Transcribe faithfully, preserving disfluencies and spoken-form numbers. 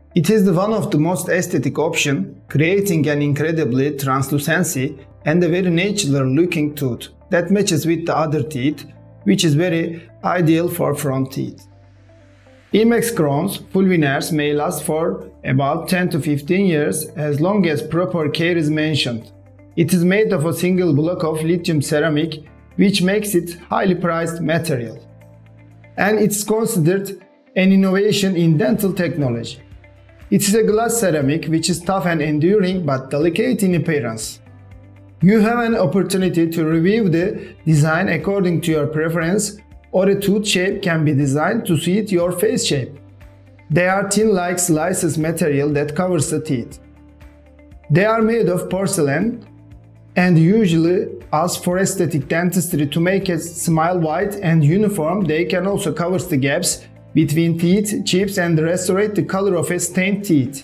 It is the one of the most aesthetic option, creating an incredibly translucency and a very natural looking tooth that matches with the other teeth, which is very ideal for front teeth. IMAX crowns full veneers may last for about ten to fifteen years as long as proper care is mentioned. It is made of a single block of lithium ceramic, which makes it highly prized material. And it's considered an innovation in dental technology. It is a glass ceramic which is tough and enduring but delicate in appearance. You have an opportunity to review the design according to your preference, or a tooth shape can be designed to suit your face shape. They are thin like slices material that covers the teeth. They are made of porcelain and usually ask for aesthetic dentistry to make a smile white and uniform. They can also cover the gaps between teeth, chips, and restore the color of a stained teeth.